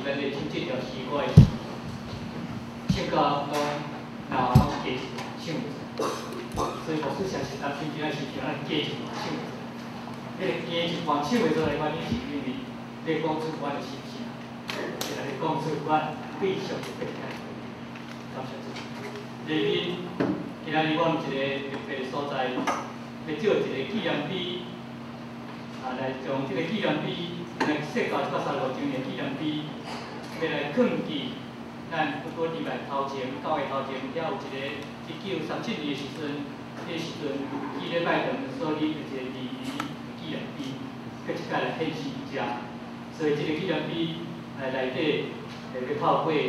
咱咧唱这条诗歌的唱到拢脑拢加一唱袂出，所以牧师常是担心今仔是像咱加一半唱袂出。迄个加一半唱袂出来，原因是因为咧讲出阮的心声，是来咧讲出阮对象的变化。感谢主。下面今仔日我们一个特别的所在，要借一个纪念碑，来将这个纪念碑，来设到135周年纪念碑，要来抗记咱不过礼拜头前9月头前，遐有一个1937年的时阵，迄时阵纪礼拜堂所立的一个礼仪纪念碑，搁一摆来献示遮，所以这个纪念碑内底要透过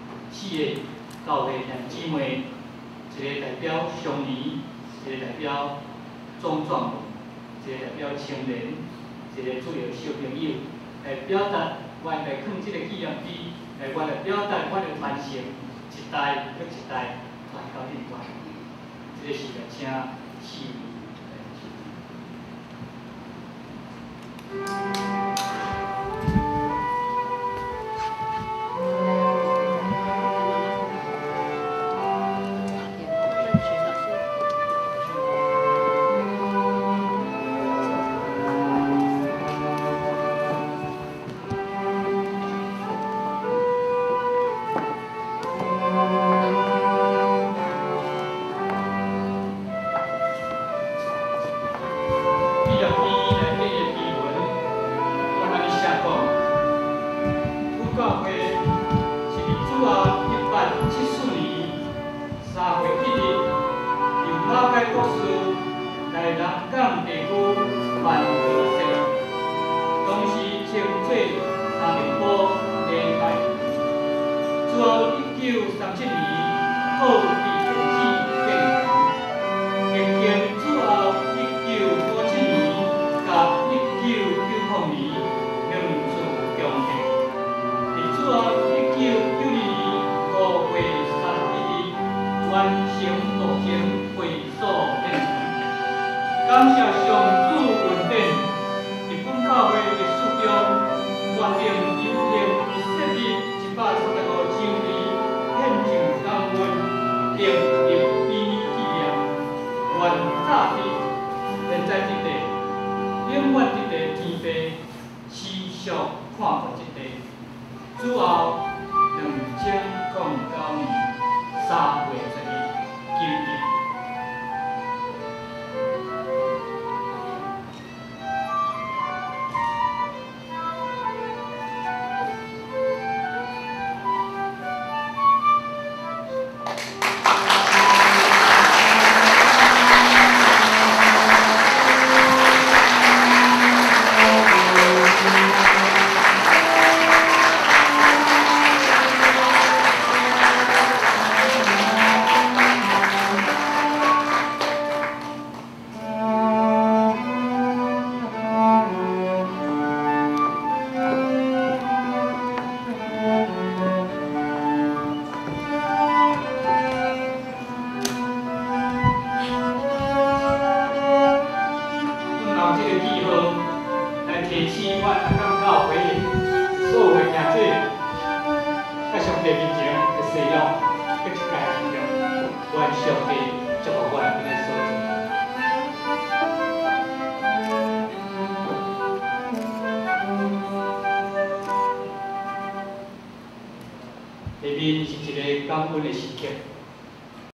4个教会弟兄姊妹。一个代表少年，一个代表壮壮，一个代表青年，一个主要小朋友，来表达阮来放这个纪念碑，阮来表达阮的传承，一代搁一代传到另外。这个是来请四位。下面是一个感恩的时刻。